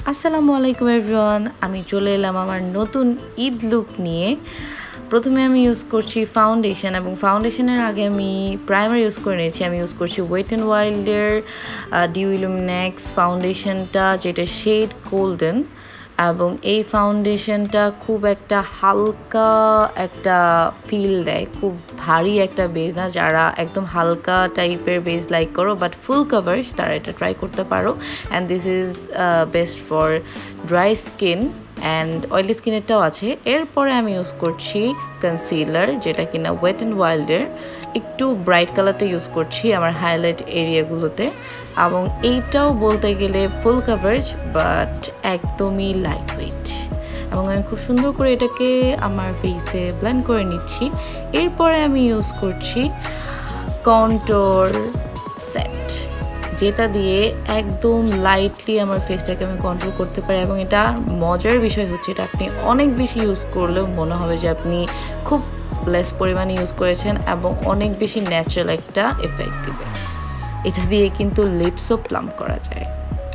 আসসালামু আলাইকুম এভরিওয়ান, আমি চলে এলাম আমার নতুন ঈদ লুক নিয়ে। প্রথমে আমি ইউজ করছি ফাউন্ডেশন, এবং ফাউন্ডেশনের আগে আমি প্রাইমার ইউজ করে নিয়েছি। আমি ইউজ করছি ওয়েট অ্যান্ড ওয়াইল্ডের ডিউ ইলুমিনেক্স ফাউন্ডেশনটা, যেটা শেড গোল্ডেন, এবং এই ফাউন্ডেশনটা খুব একটা হালকা একটা ফিল দেয়, খুব ভারী একটা বেজ না। যারা একদম হালকা টাইপের বেজ লাইক করো বাট ফুল কাভার্স, তারা এটা ট্রাই করতে পারো। And this is best for dry skin and oily স্কিনেরটাও আছে। এরপরে আমি ইউজ করছি কনসিলার, যেটা কিনা ওয়েট অ্যান্ড ওয়াইল্ডের, একটু ব্রাইট কালারটা ইউজ করছি আমার হাইলাইট এরিয়াগুলোতে। এবং এইটাও বলতে গেলে ফুল কাভারেজ বাট একদমই লাইট ওয়েট, এবং আমি খুব সুন্দর করে এটাকে আমার ফেসে ব্লেন্ড করে নিচ্ছি। এরপরে আমি ইউজ করছি কন্ট্যুর সেট, যেটা দিয়ে একদম লাইটলি আমার ফেসটাকে আমি কন্ট্রোল করতে পারি। এবং এটা মজার বিষয় হচ্ছে, এটা আপনি অনেক বেশি ইউজ করলেও মনে হবে যে আপনি খুব লেস পরিমাণে ইউজ করেছেন, এবং অনেক বেশি ন্যাচারাল একটা এফেক্ট দিবে। এটা দিয়ে কিন্তু লিপসও প্লাম করা যায়।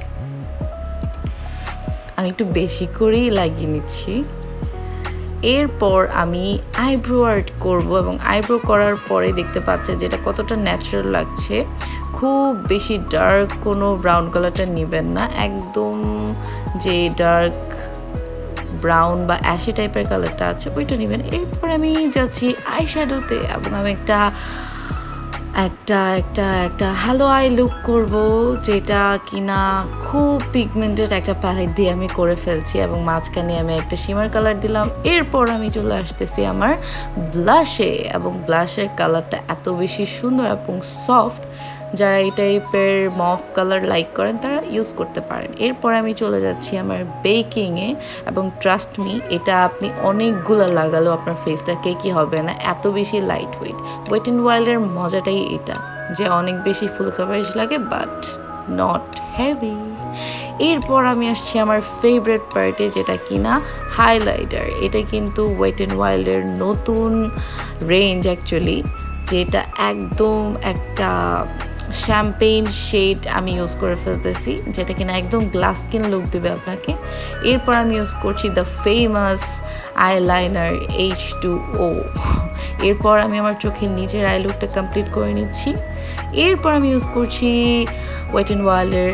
আমি একটু বেশি করেই লাগিয়ে নিচ্ছি। এরপর আমি আইব্রো আর্ট করব, এবং আইব্রো করার পরে দেখতে পাচ্ছে যেটা কতটা ন্যাচারাল লাগছে। খুব বেশি ডার্ক কোনো ব্রাউন কালারটা নেবেন না, একদম যে ডার্ক ব্রাউন বা অ্যাশি টাইপের কালারটা আছে ওইটা নেবেন। এরপর আমি যাচ্ছি আই শ্যাডোতে, এবং আমি একটা একটা একটা একটা হ্যালো আই লুক করব, যেটা কিনা খুব পিগমেন্টেড একটা প্যালেট দিয়ে আমি করে ফেলছি, এবং মাঝখানে আমি একটা শিমার কালার দিলাম। এরপর আমি চলে আসতেছি আমার ব্লাশে, এবং ব্লাশের কালারটা এত বেশি সুন্দর এবং সফট, যারা এই টাইপের মফ কালার লাইক করেন তারা ইউজ করতে পারেন। এরপর আমি চলে যাচ্ছি আমার বেকিংয়ে, এবং ট্রাস্ট মি, এটা আপনি অনেকগুলো লাগালেও আপনার ফেসটা কেকি হবে না, এত বেশি লাইট ওয়েট। ওয়েট অ্যান্ড ওয়াইল্ডের মজাটাই এটা, যে অনেক বেশি ফুল কাভারেজ লাগে বাট নট হেভি। এরপর আমি আসছি আমার ফেভারিট পার্টে, যেটা কিনা হাইলাইটার। এটা কিন্তু ওয়েট অ্যান্ড ওয়াইল্ডের নতুন রেঞ্জ অ্যাকচুয়ালি, যেটা একদম একটা শ্যাম্পেইন শেড আমি ইউজ করে ফেলতেছি, যেটা কিনা একদম গ্লাস স্কিন লুক দেবে আপনাকে। এরপর আমি ইউজ করছি দ্য ফেমাস আইলাইনার H2O। এরপর আমি আমার চোখের নিচের আই লুকটা কমপ্লিট করে নিচ্ছি। এরপর আমি ইউজ করছি ওয়েট অ্যান্ড ওয়াইল্ডের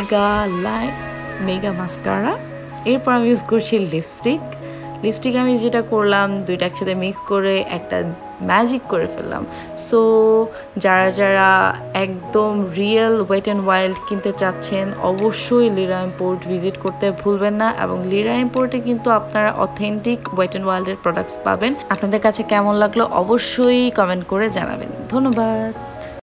মেগা মাস্কারা। এরপর আমি ইউজ করছি লিপস্টিক আমি যেটা করলাম, দুইটা একসাথে মিক্স করে একটা ম্যাজিক করে ফেললাম। সো যারা একদম রিয়েল ওয়েট অ্যান্ড ওয়াইল্ড কিনতে চাচ্ছেন, অবশ্যই লিরা ইম্পোর্ট ভিজিট করতে ভুলবেন না। এবং লিরা ইম্পোর্টে কিন্তু আপনারা অথেন্টিক ওয়েট অ্যান্ড ওয়াইল্ডের প্রোডাক্টস পাবেন। আপনাদের কাছে কেমন লাগলো অবশ্যই কমেন্ট করে জানাবেন। ধন্যবাদ।